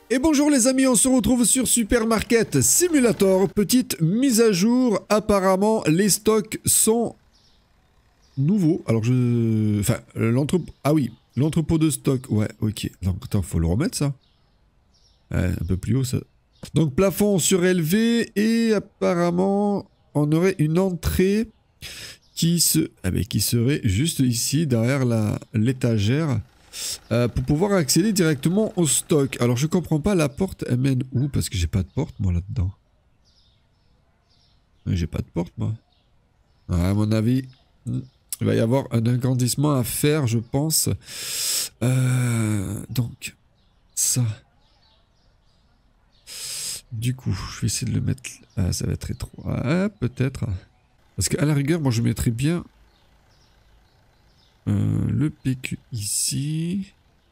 Et bonjour les amis, on se retrouve sur Supermarket Simulator. Petite mise à jour, apparemment les stocks sont nouveaux. Alors Enfin, l'entrepôt... Ah oui, l'entrepôt de stock, ouais, ok. Donc attends, faut le remettre ça. Ouais, un peu plus haut ça. Donc plafond surélevé et apparemment on aurait une entrée qui serait juste ici derrière l'étagère. Pour pouvoir accéder directement au stock. Alors je comprends pas, la porte elle mène où? Parce que j'ai pas de porte moi là-dedans. J'ai pas de porte moi. À mon avis, il va y avoir un agrandissement à faire je pense. Donc, ça. Du coup, je vais essayer de le mettre... Ah, ça va être étroit. Ah, peut-être. Parce qu'à la rigueur, moi je mettrais bien... le PQ ici.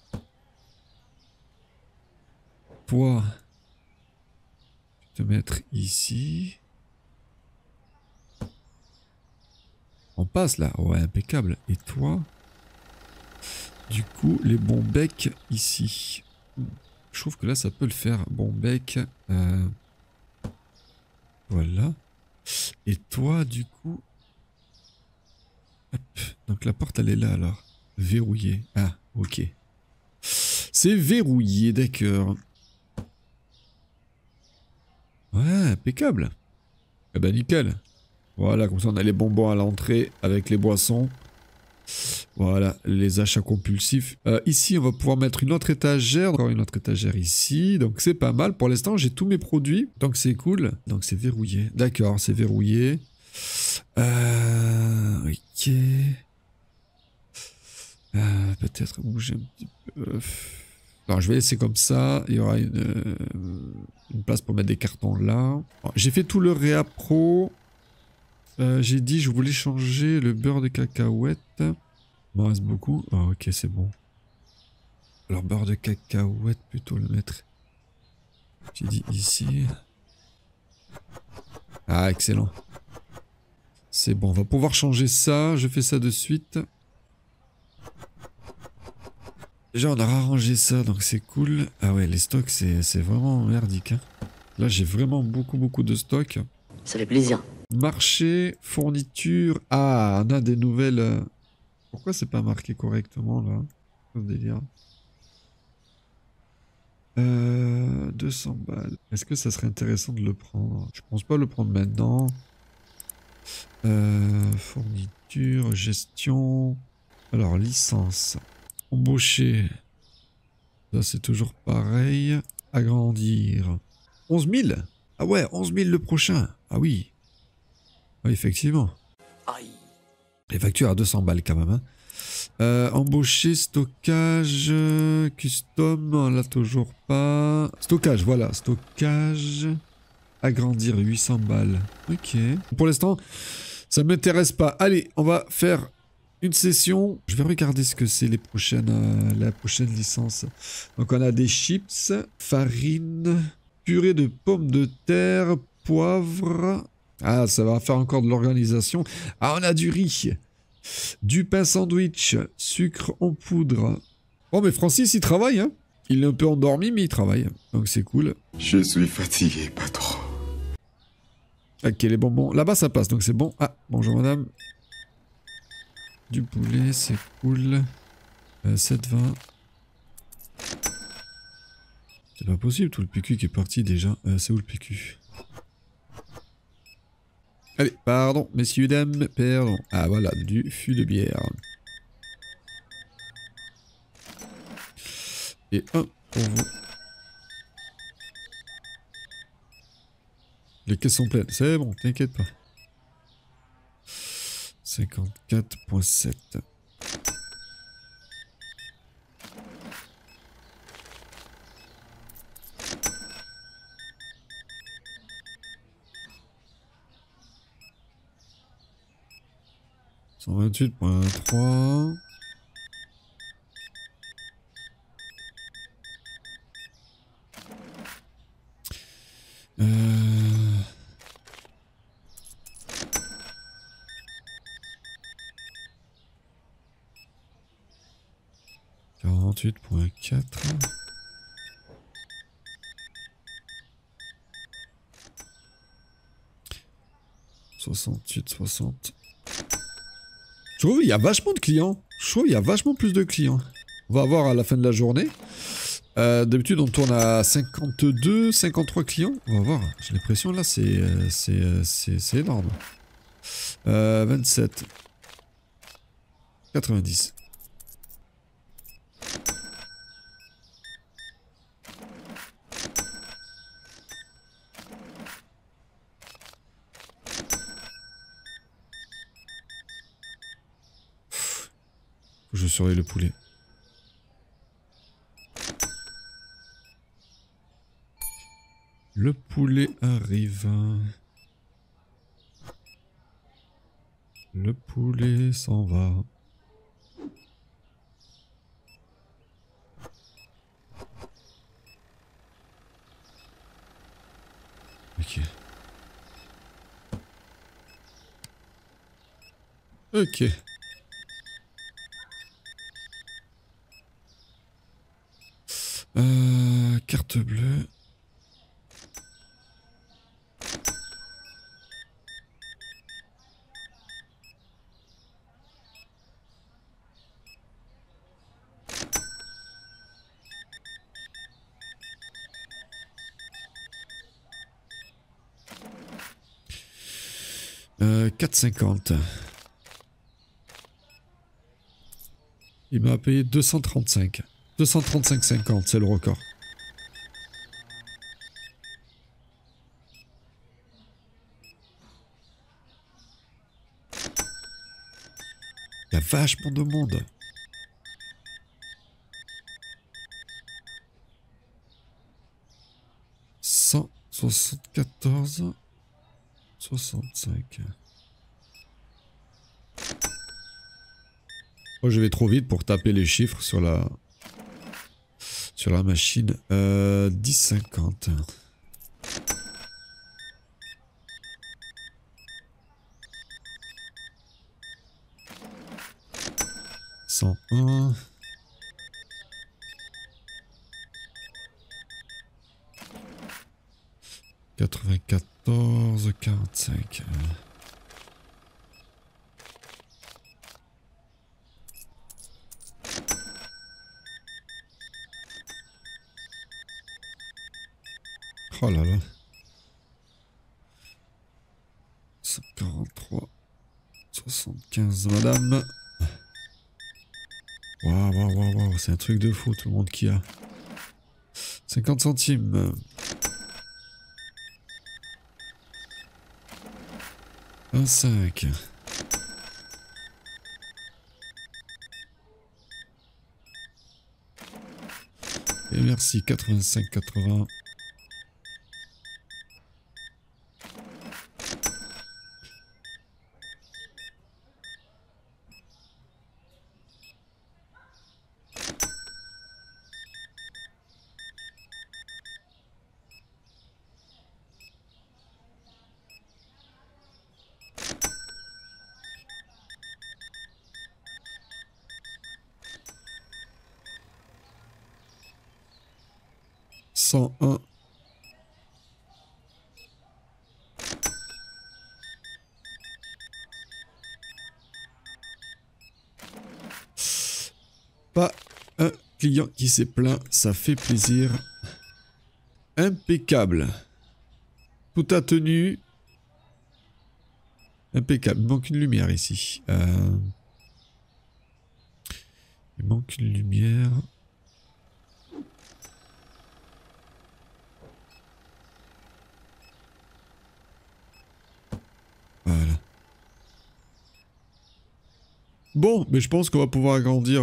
Toi, te mettre ici. On passe là, ouais, impeccable. Et toi, du coup, les bons becs ici. Je trouve que là, ça peut le faire. Bon bec. Voilà. Et toi, du coup... Hop. Donc la porte, elle est là alors. Verrouillée. Ah, ok. C'est verrouillé, d'accord. Ouais, impeccable. Eh ben nickel. Voilà, comme ça on a les bonbons à l'entrée avec les boissons. Voilà, les achats compulsifs. Ici, on va pouvoir mettre une autre étagère. Encore une autre étagère ici. Donc c'est pas mal. Pour l'instant, j'ai tous mes produits. Donc c'est cool. Donc c'est verrouillé. D'accord, c'est verrouillé. Ok. Peut-être bouger un petit peu. Alors, je vais laisser comme ça. Il y aura une place pour mettre des cartons là. J'ai fait tout le Réa Pro. J'ai dit je voulais changer le beurre de cacahuète. Il m'en reste beaucoup. Ah, ok, c'est bon. Alors, beurre de cacahuète, plutôt le mettre. J'ai dit ici. Ah, excellent. C'est bon, on va pouvoir changer ça. Je fais ça de suite. Déjà, on a arrangé ça, donc c'est cool. Ah ouais, les stocks, c'est vraiment merdique. Hein. Là, j'ai vraiment beaucoup de stocks. Ça fait plaisir. Marché, fourniture. Ah, on a des nouvelles... Pourquoi c'est pas marqué correctement, là? Ce délire. 200 balles. Est-ce que ça serait intéressant de le prendre? Je pense pas le prendre maintenant. Fourniture, gestion... Alors, licence. Embaucher. Ça, c'est toujours pareil. Agrandir. 11 000? Ah ouais, 11 000 le prochain. Ah oui. Oui, effectivement. Aïe. Les factures à 200 balles quand même. Hein. Embaucher, stockage, custom, on l'a toujours pas. Stockage, voilà, stockage. Agrandir, 800 balles. Ok. Pour l'instant, ça m'intéresse pas. Allez, on va faire une session. Je vais regarder ce que c'est la prochaine licence. Donc on a des chips, farine, purée de pommes de terre, poivre. Ah, ça va faire encore de l'organisation. Ah, on a du riz, du pain sandwich, sucre en poudre. Oh, mais Francis, il travaille, hein. Il est un peu endormi, mais il travaille. Donc c'est cool. Je suis fatigué, patron. Ok, les bonbons. Là-bas, ça passe, donc c'est bon. Ah, bonjour madame. Du poulet, c'est cool. 7,20. C'est pas possible, tout le PQ qui est parti déjà. C'est où le PQ? Allez, pardon, messieurs, dames, pardon. Ah voilà, du fût de bière. Et un pour vous. Les caisses sont pleines, c'est bon, t'inquiète pas. 54,7. « 128,3. Euh... 48,4. 68, 60. Je trouve qu'il y a vachement de clients. Je trouve qu'il y a vachement plus de clients. On va voir à la fin de la journée. D'habitude, on tourne à 52, 53 clients. On va voir. J'ai l'impression là, c'est énorme. 27. 90. Faut que je surveille le poulet. Le poulet arrive. Le poulet s'en va. Ok. Ok. Carte bleue. Euh, 4,50. Il m'a payé 235. 235,50, c'est le record. Il y a vachement de monde. « 174... 65... » Oh, je vais trop vite pour taper les chiffres sur la machine. 10,50. « 101... » 94, 45. Oh là là. 143, 75, madame. Waouh, waouh, waouh, waouh, c'est un truc de fou, tout le monde qui a. 50 centimes. 25. Et merci, 85, 80. Cent un. Pas un client qui s'est plaint, ça fait plaisir. Impeccable. Tout a tenu. Impeccable. Il manque une lumière ici. Il manque une lumière. Voilà. Bon, mais je pense qu'on va pouvoir agrandir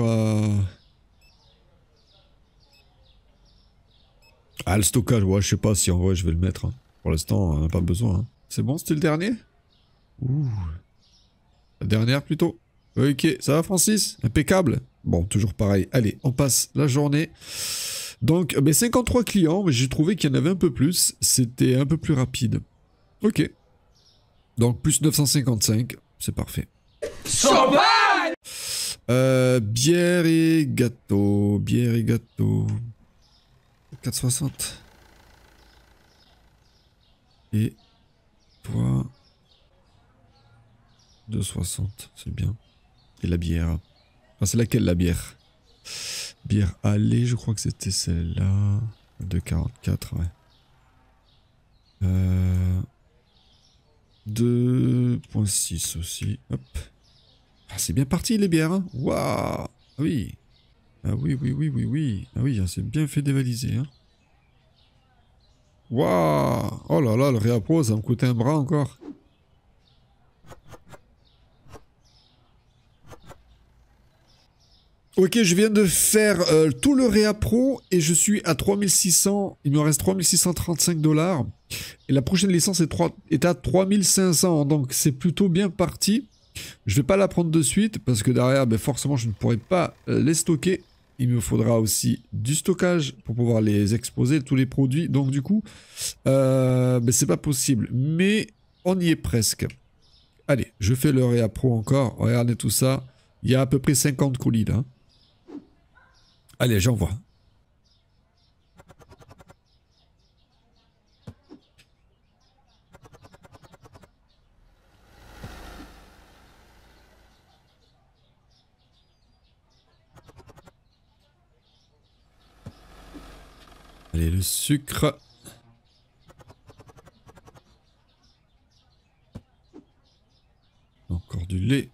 Ah, le stockage, ouais, je sais pas si en vrai je vais le mettre. Hein. Pour l'instant, on n'a pas besoin. Hein. C'est bon, c'était le dernier? Ouh. La dernière plutôt. Ok, ça va Francis? Impeccable. Bon, toujours pareil. Allez, on passe la journée. Donc, 53 clients, mais j'ai trouvé qu'il y en avait un peu plus. C'était un peu plus rapide. Ok. Donc, plus 955. C'est parfait. Champagne! Bière et gâteau. Bière et gâteau. 4,60. Et toi... 2,60, c'est bien. Et la bière. Enfin, c'est laquelle la bière? Bière allée, je crois que c'était celle-là. 2,44, ouais. 2,6 aussi. Hop. Ah, c'est bien parti les bières. Hein. Waouh. Ah oui. Ah oui, oui, oui, oui, oui. Ah oui, c'est bien fait dévaliser. Hein. Waouh. Oh là là, le réappro, ça me coûtait un bras encore. Ok, je viens de faire tout le réappro et je suis à 3600. Il me reste 3635 $. Et la prochaine licence est à 3500. Donc c'est plutôt bien parti. Je vais pas la prendre de suite parce que derrière, ben, forcément, je ne pourrai pas les stocker. Il me faudra aussi du stockage pour pouvoir les exposer, tous les produits. Donc du coup, ben, c'est pas possible. Mais on y est presque. Allez, je fais le réappro encore. Regardez tout ça. Il y a à peu près 50 colis là. Allez, j'envoie. Allez, le sucre. Encore du lait.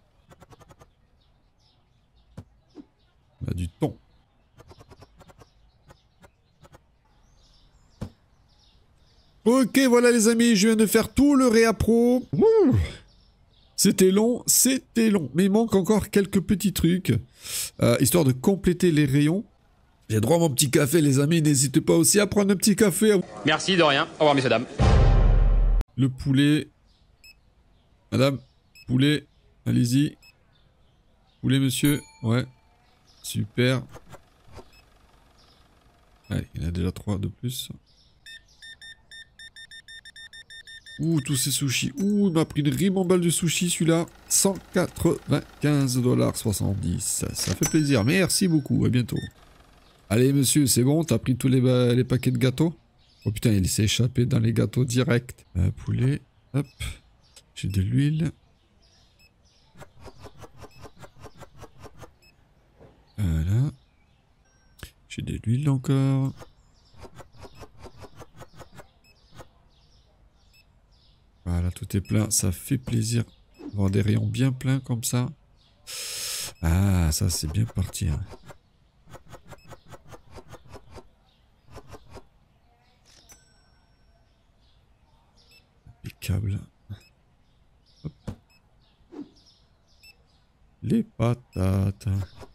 On a du thon. Ok, voilà les amis, je viens de faire tout le réappro. C'était long, mais il manque encore quelques petits trucs, histoire de compléter les rayons. J'ai droit à mon petit café les amis, n'hésitez pas aussi à prendre un petit café. Merci, de rien. Au revoir, messieurs, dames. Le poulet. Madame, poulet, allez-y. Poulet monsieur, ouais. Super. Allez, il y en a déjà 3 de plus. Ouh, tous ces sushis. Ouh, il m'a pris une ribambelle de sushis, celui-là. 195,70 $. Ça fait plaisir. Merci beaucoup. À bientôt. Allez, monsieur, c'est bon? T'as pris tous les paquets de gâteaux? Oh putain, il s'est échappé dans les gâteaux direct. Poulet. Hop. J'ai de l'huile. Voilà. J'ai de l'huile encore. Voilà, tout est plein. Ça fait plaisir d'avoir des rayons bien pleins comme ça. Ah, ça c'est bien parti. Hein. Impeccable. Hop. Les patates.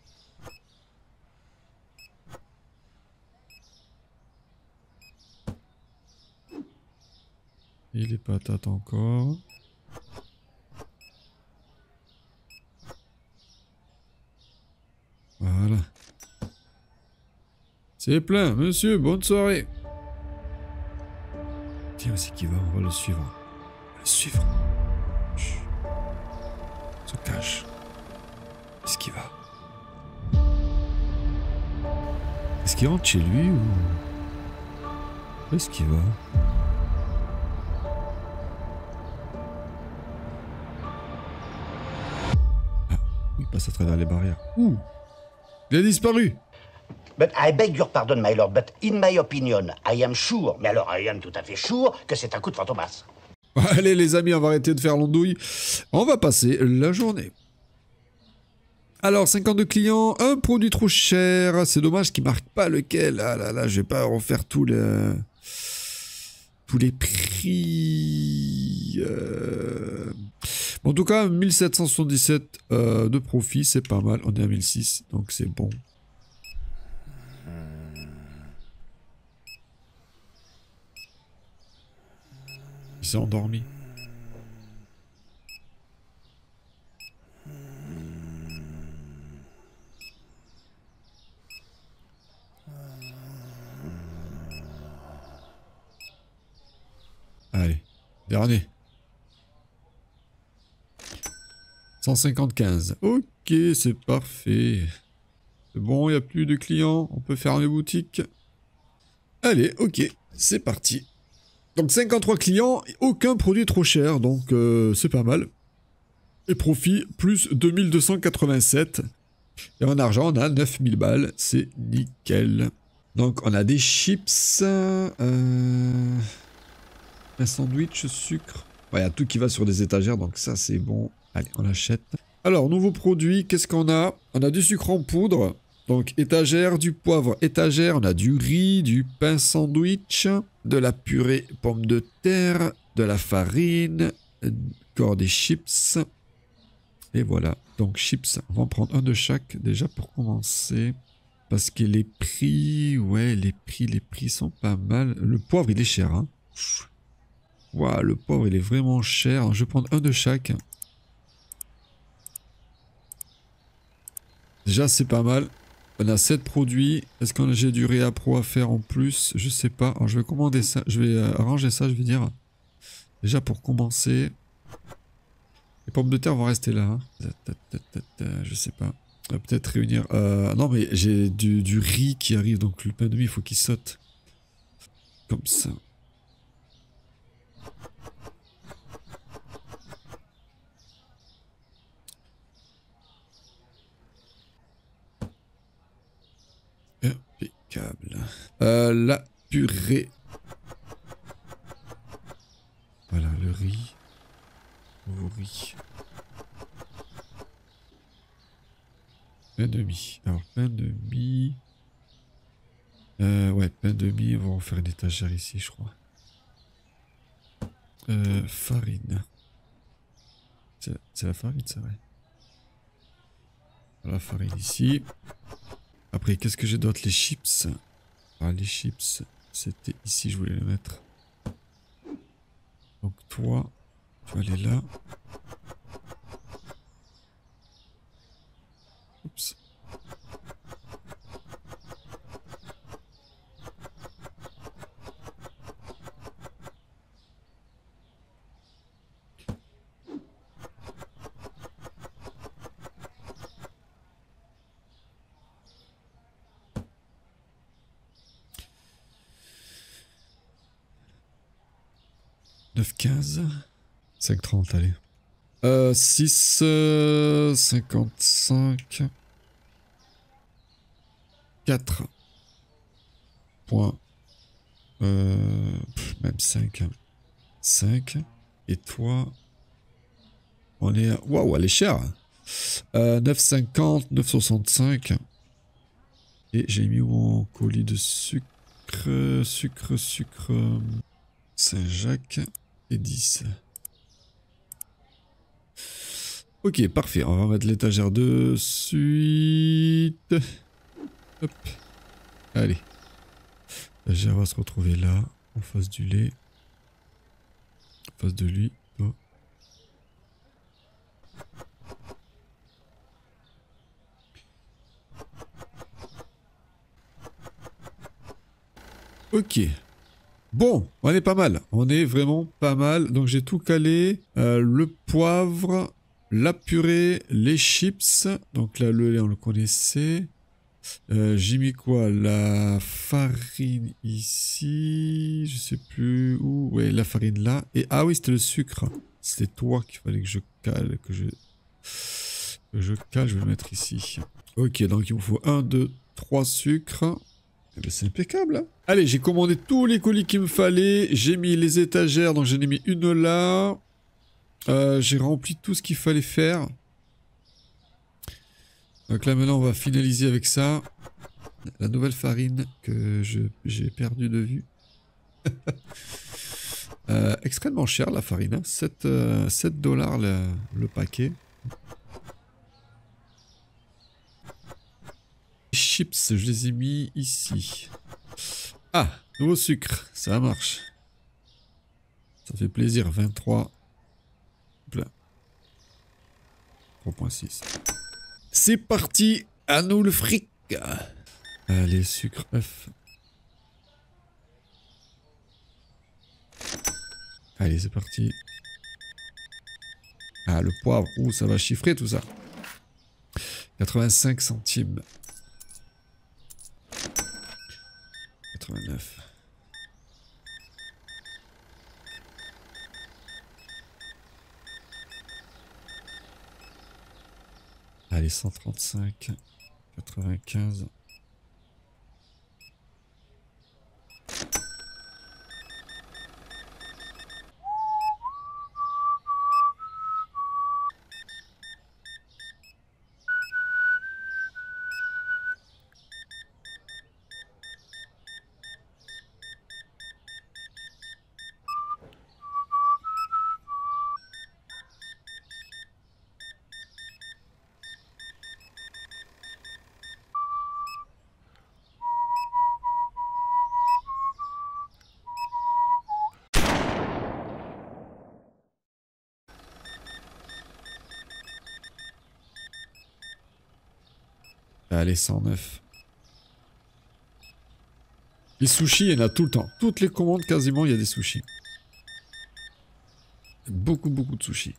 Et les patates encore. Voilà. C'est plein, monsieur, bonne soirée. Tiens, c'est qui va, on va le suivre. On va le suivre. Chut. Se cache. Est-ce qu'il va? Est-ce qu'il rentre chez lui ou... Où est-ce qu'il va? Il passe à travers les barrières. Ouh. Il a disparu. But I beg your pardon, my lord, but in my opinion, I am sure, mais alors I am tout à fait sure, que c'est un coup de fantomas. Allez les amis, on va arrêter de faire l'andouille. On va passer la journée. Alors, 52 clients, un produit trop cher. C'est dommage qu'il ne marque pas lequel. Ah là là, je vais pas refaire tous les prix. Bon, en tout cas, 1777 de profit, c'est pas mal. On est à 1006, donc c'est bon. Il s'est endormi. Allez, dernier. 155. Ok, c'est parfait. C'est bon, il n'y a plus de clients. On peut fermer les boutiques. Allez, ok, c'est parti. Donc 53 clients, aucun produit trop cher, donc c'est pas mal. Et profit, plus 2287. Et en argent, on a 9000 balles. C'est nickel. Donc, on a des chips. Un sandwich, sucre. Il y a tout qui va sur des étagères, donc ça, c'est bon. Allez, on l'achète. Alors, nouveau produit, qu'est-ce qu'on a? On a du sucre en poudre. Donc, étagère, du poivre, étagère. On a du riz, du pain sandwich, de la purée pommes de terre, de la farine, encore des chips. Et voilà. Donc, chips, on va en prendre un de chaque, déjà, pour commencer. Parce que les prix, ouais, les prix sont pas mal. Le poivre, il est cher, hein. Waouh, le poivre, il est vraiment cher. Je vais prendre un de chaque. Déjà, c'est pas mal. On a 7 produits. Est-ce que j'ai du réappro à faire en plus? Je sais pas. Alors, je vais commander ça. Je vais arranger ça, je vais dire. Déjà, pour commencer. Les pommes de terre vont rester là. Hein. Je sais pas. On va peut-être réunir... non, mais j'ai du riz qui arrive. Donc, le pain de mie, il faut qu'il saute. Comme ça. Impeccable. La purée. Voilà, le riz. Au riz. Pain de mie. Alors, pain de mie. Ouais, pain de mie. On va en faire une étagère ici, je crois. Farine. C'est la farine, c'est vrai. La farine ici. Après, qu'est-ce que j'ai d'autre? Les chips. Ah, les chips, c'était ici, je voulais le mettre. Donc toi, tu vas aller là. Oups. « 9,15 » 5,30, allez. 6, 55. 4. Point. Même 5. 5. Et toi, on est... Waouh, elle est chère. 9,50, 9,65. Et j'ai mis mon colis de sucre. Sucre. Saint-Jacques. Et 10. Ok, parfait. On va mettre l'étagère de suite. Hop. Allez. L'étagère va se retrouver là, en face du lait. En face de lui. Oh. Ok. Bon, on est pas mal. On est vraiment pas mal. Donc j'ai tout calé. Le poivre, la purée, les chips. Donc là, le lait, on le connaissait. J'ai mis quoi? La farine ici. Je sais plus où. Ouais, la farine là. Et ah oui, c'était le sucre. C'était toi qu'il fallait que je cale. Que je cale, je vais le mettre ici. Ok, donc il me faut 1, 2, 3 sucres. Eh ben, c'est impeccable. Hein. Allez, j'ai commandé tous les colis qu'il me fallait. J'ai mis les étagères, donc j'en ai mis une là. J'ai rempli tout ce qu'il fallait faire. Donc là, maintenant, on va finaliser avec ça. La nouvelle farine que j'ai perdu de vue. Extrêmement cher, la farine. Hein. 7 $ le paquet. Les chips, je les ai mis ici. Ah, nouveau sucre, ça marche. Ça fait plaisir, 23. Là. 3,6. C'est parti, à nous le fric. Allez, sucre œuf. Allez, c'est parti. Ah, le poivre, ouh, ça va chiffrer tout ça. 85 centimes. 89. Allez, 135, 95. Allez, 109. Les sushis, il y en a tout le temps. Toutes les commandes, quasiment, il y a des sushis. Beaucoup de sushis.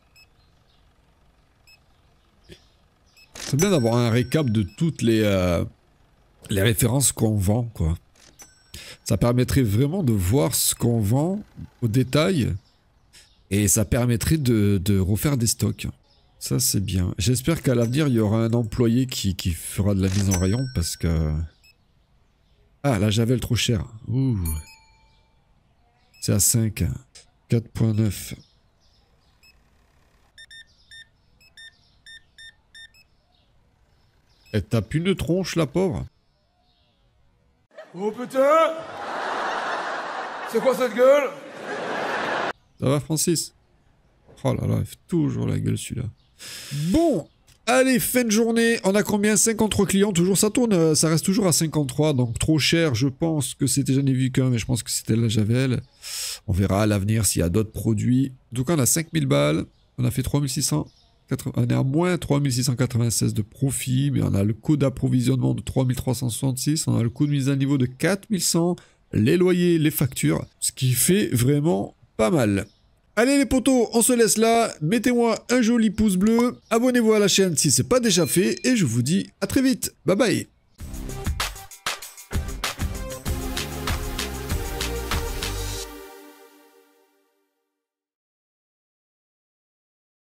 C'est bien d'avoir un récap de toutes les références qu'on vend, quoi. Ça permettrait vraiment de voir ce qu'on vend au détail. Et ça permettrait de refaire des stocks. Ça, c'est bien. J'espère qu'à l'avenir, il y aura un employé qui fera de la mise en rayon parce que... Ah, la javel trop cher. Ouh. C'est à 5. 4.9. Elle tape une tronche, la pauvre. Oh putain! C'est quoi cette gueule? Ça va, Francis? Oh là là, il fait toujours la gueule, celui-là. Bon, allez, fin de journée. On a combien? 53 clients. Toujours, ça tourne, ça reste toujours à 53. Donc, trop cher. Je pense que c'était, j'en ai vu qu'un, mais je pense que c'était la javel. On verra à l'avenir s'il y a d'autres produits. En tout cas, on a 5000 balles. On a fait 3600. On est à moins 3696 de profit, mais on a le coût d'approvisionnement de 3366, on a le coût de mise à niveau de 4100, les loyers, les factures, ce qui fait vraiment pas mal. Allez les potos, on se laisse là, mettez-moi un joli pouce bleu, abonnez-vous à la chaîne si c'est pas déjà fait, et je vous dis à très vite, bye bye.